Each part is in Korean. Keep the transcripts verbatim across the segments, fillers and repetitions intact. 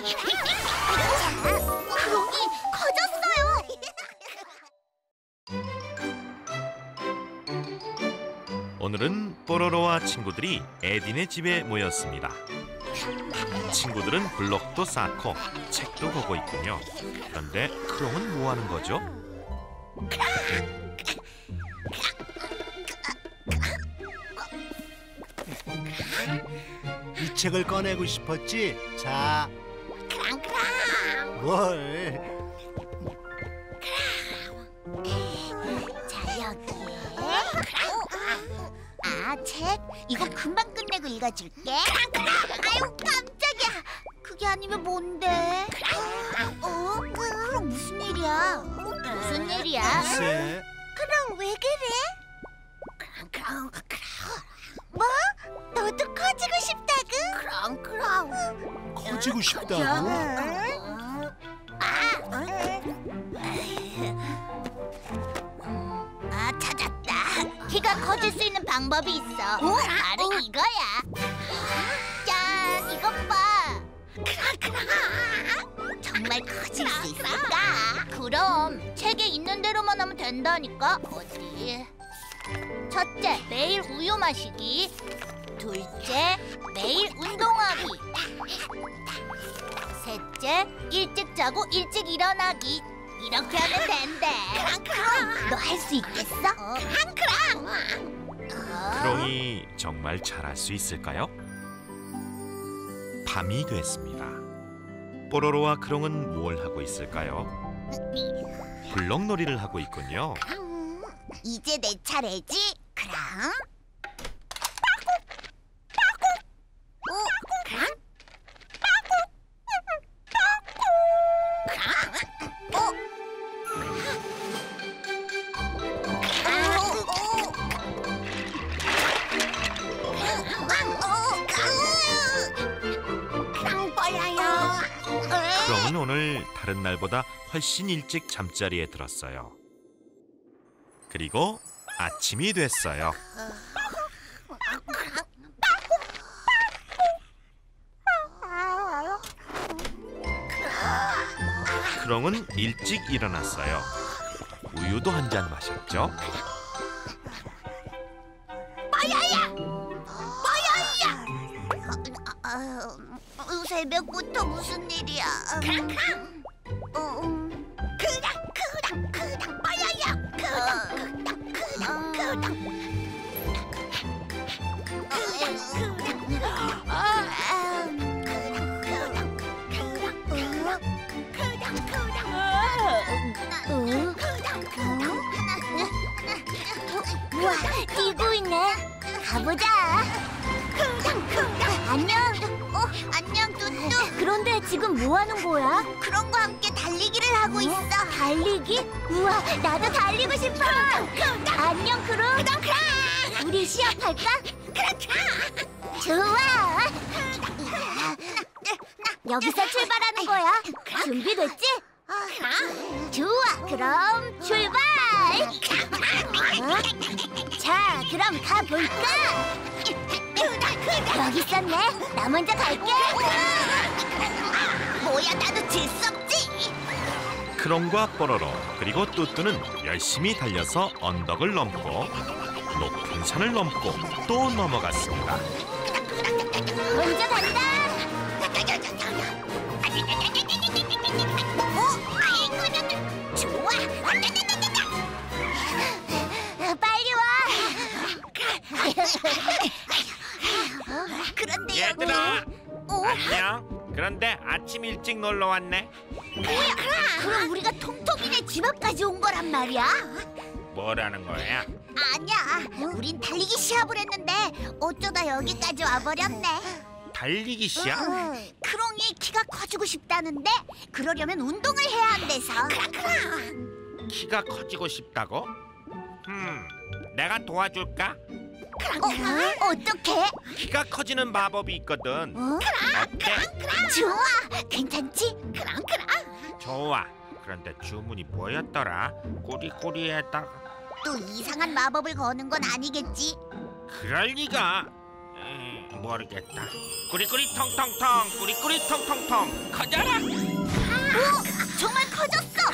크롱이 커졌어요. 오늘은 뽀로로와 친구들이 에딘의 집에 모였습니다. 친구들은 블록도 쌓고 책도 보고 있군요. 그런데 크롱은 뭐 하는 거죠? 이 책을 꺼내고 싶었지? 자, 뭘? 자, 여기에. 아, 책? 이거 금방 끝내고 읽어줄게. 아유, 깜짝이야. 그게 아니면 뭔데? 어? 그럼 무슨 일이야? 무슨 일이야? 글쎄. 그럼 왜 그래? 뭐? 너도 커지고 싶다고? 그럼 그럼. 커지고 싶다고? 아, 찾았다. 키가 커질 수 있는 방법이 있어. 바로 이거야. 짠, 이것 봐. 정말 커질 수 있을까? 그럼 책에 있는 대로만 하면 된다니까. 어디? 첫째, 매일 우유 마시기. 둘째, 매일 운동하기. 셋째, 일찍 자고 일찍 일어나기. 이렇게 하면 된대. 너 할 수 있겠어? 크롱이 정말 잘할 수 있을까요? 밤이 됐습니다. 뽀로로와 크롱은 뭘 하고 있을까요? 블록놀이를 하고 있군요. 이제 내 차례지? 그럼 크롱은 오늘 다른 날보다 훨씬 일찍 잠자리에 들었어요. 그리고 아침이 됐어요. 크롱은 일찍 일어났어요. 우유도 한 잔 마셨죠. 아유, 새벽부터 무슨 일이야? 어, 음. 그랑 그랑 그랑 빠야야. 그랑 그랑 그랑 그랑. 우와, 뛰고 있네. 가보자. 안녕. 어, 안녕, 뚜뚜. 그런데 지금 뭐 하는 거야? 크롱과 함께 달리기를 하고 있어. 달리기? 우와, 나도 달리고 싶어. 안녕, 크롱. 우리 시합할까? 좋아. 여기서 출발하는 거야. 준비됐지? 좋아, 그럼 출발! 어? 자, 그럼 가볼까? 여기 있었네. 나 먼저 갈게. 뭐야, 나도 질 수 없지. 크롱과 뽀로로 그리고 뚜뚜는 열심히 달려서 언덕을 넘고 높은 산을 넘고 또 넘어갔습니다. 먼저 간다. 어? 좋아. 빨리 와. 그런데 얘들아, 어? 안녕. 그런데 아침 일찍 놀러 왔네. 뭐야? 그럼 우리가 통통이네 집 앞까지 온 거란 말이야? 뭐라는 거야? 아니야. 우린 달리기 시합을 했는데 어쩌다 여기까지 와버렸네. 달리기 시합? 크롱이 키가 커지고 싶다는데 그러려면 운동을 해야 한대서. 키가 커지고 싶다고? 음, 내가 도와줄까? 어? 어떻게? 키가 커지는 마법이 있거든. 어? 어때? 좋아. 괜찮지? 좋아. 그런데 주문이 뭐였더라? 꼬리꼬리에다가. 또 이상한 마법을 거는 건 아니겠지? 그럴 리가. 음, 모르겠다. 꾸리꾸리 통통통, 꾸리꾸리 통통통, 커져라. 오, 정말 커졌어.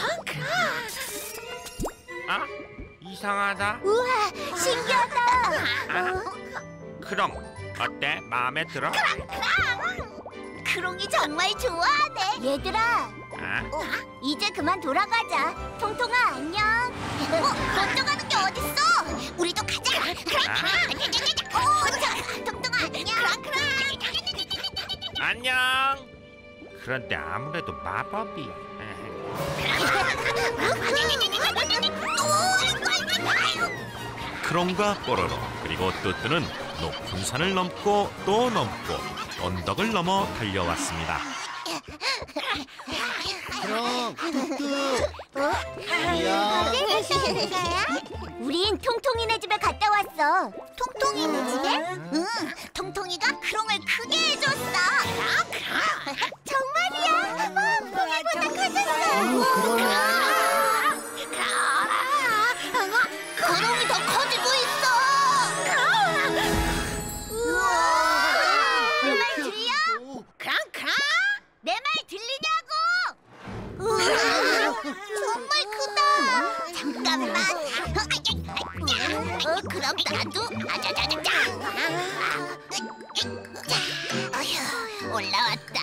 아, 이상하다. 우와, 신기하다. 아, 그럼 어때? 마음에 들어? 크롱이 정말 좋아하네. 얘들아, 아, 어, 이제 그만 돌아가자. 통통아, 안녕. 어, 먼저 가는 게 어딨어? 우리도 가자. 어, 자, 통통아, 안녕. 안녕. 그런데 아무래도 마법이. 크롱과 뽀로로 그리고 뚜뚜는 높은 산을 넘고 또 넘고 언덕을 넘어 달려왔습니다. 그럼 뚜뚜. 야. 우린 통통이네 집에 갔다 왔어. 통통이네 집에? 응, 통통이가 크롱을 크게 해줬어. 정말이야? 와, 보기보다 커졌어. 그러네. 크롱이 더 커지고 있어. 우와, 내 말 들려? 크롱크롱, 내 말 들리냐고? 우와, 정말 크다. 잠깐만. 어, 그럼 나도 아자자자자. 어휴, 올라왔다.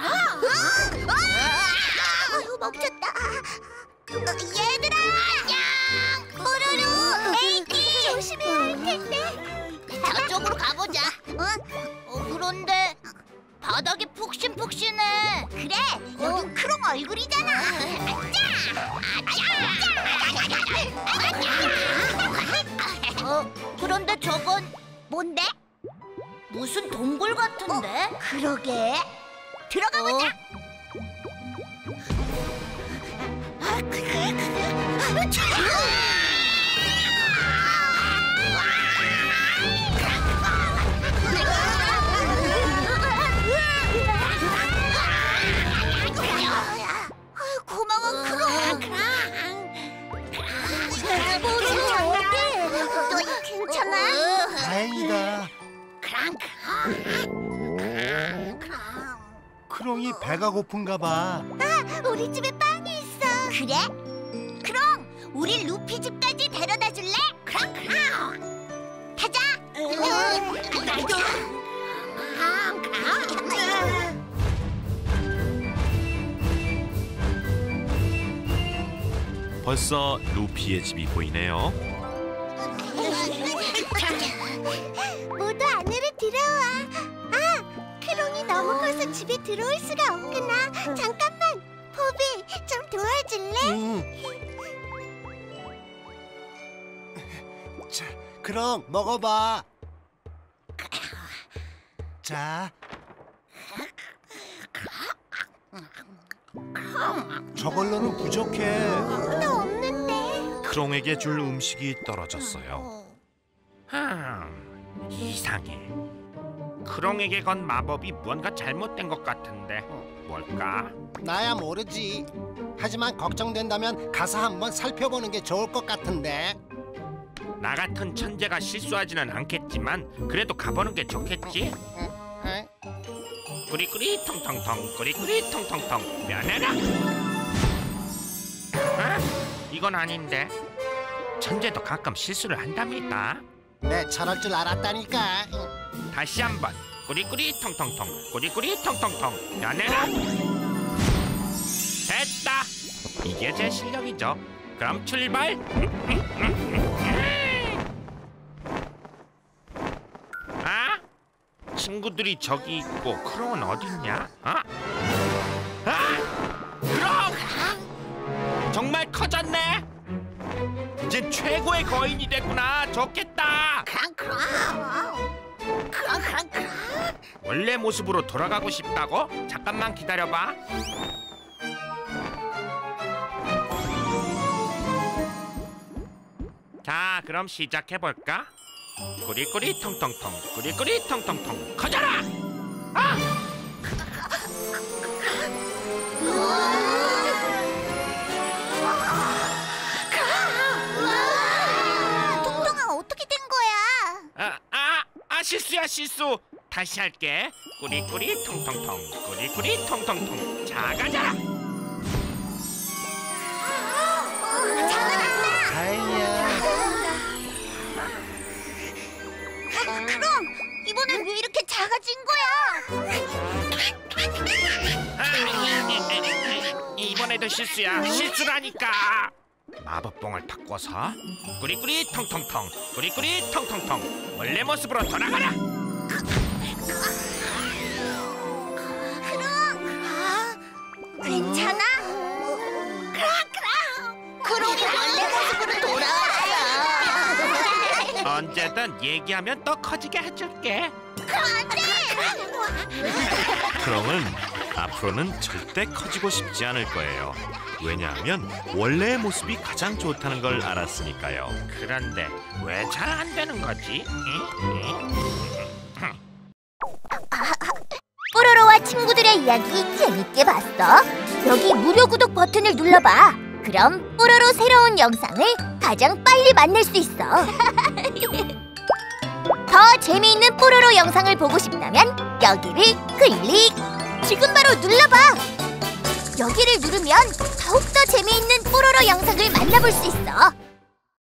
아유, 멈췄다. 어, 얘들아, 안녕. 뽀로로, 에이디, 조심해야 할 텐데. 저쪽으로 가보자. 어? 어, 그런데 바닥이 푹신푹신해. 그래, 여긴 크롱 얼굴이잖아. 어, 그런데 저건 뭔데? 무슨 동굴 같은데? 그러게. 들어가 보자. 고마워, 크롱. 뽀로로, 너 괜찮아? 다행이다. 크롱이 배가 고픈가 봐. 우리 집에 빵이 있어. 그래? 그럼 우리 루피 집까지 데려다 줄래? 그럼 그럼. 가자. 벌써 루피의 집이 보이네요. 모두 안으로 들어와. 아, 크롱이 너무 커서 집에 들어올 수가 없구나. 잠깐만, 포비, 좀 도와줄래? 응. 자, 그럼 먹어봐. 자. 저걸로는 부족해. 나 없는데. 크롱에게 줄 음식이 떨어졌어요. 흠, 이상해. 크롱에게 건 마법이 무언가 잘못된 것 같은데 뭘까? 나야 모르지. 하지만 걱정된다면 가서 한번 살펴보는 게 좋을 것 같은데. 나 같은 천재가 실수하지는 않겠지만 그래도 가보는 게 좋겠지? 꾸리꾸리 통통통, 꾸리꾸리 통통통, 면해라. 아, 이건 아닌데. 천재도 가끔 실수를 한답니다. 내 저럴 줄 알았다니까. 다시 한번 꾸리꾸리 통통통, 꾸리꾸리 통통통, 면해라. 됐다. 이게 제 실력이죠. 그럼 출발. 아? 친구들이 저기 있고 크롱은 어딨냐? 어? 아! 크롱! 정말 커졌네. 이젠 최고의 거인이 됐구나. 좋겠다. 원래 모습으로 돌아가고 싶다고? 잠깐만 기다려봐. 자, 그럼 시작해볼까? 꾸리꾸리 통통통, 꾸리꾸리 통통통, 커져라! 아! 통통아, 어떻게 된 거야? 아, 아, 아, 실수야 실수. 다시 할게. 꾸리꾸리 통통통 꾸리꾸리 통통통. 자 가자. 다행이야. 그럼 이번엔 왜 이렇게 작아진 거야? 아, 이번에도 실수야. 실수라니까. 마법봉을 바꿔서 꾸리꾸리 통통통 꾸리꾸리 통통통 원래 모습으로 돌아가라. 괜찮아? 크롱 크롱 크롱이 원래 모습으로 돌아왔어. 언제든 얘기하면 더 커지게 해줄게. 크롱은 앞으로는 절대 커지고 싶지 않을 거예요. 왜냐하면 원래의 모습이 가장 좋다는 걸 알았으니까요. 그런데 왜 잘 안 되는 거지? 응? 응? 뽀로로와 친구들의 이야기 재밌게 봤어? 여기 무료 구독 버튼을 눌러봐. 그럼 뽀로로 새로운 영상을 가장 빨리 만날 수 있어. 더 재미있는 뽀로로 영상을 보고 싶다면 여기를 클릭! 지금 바로 눌러봐! 여기를 누르면 더욱더 재미있는 뽀로로 영상을 만나볼 수 있어.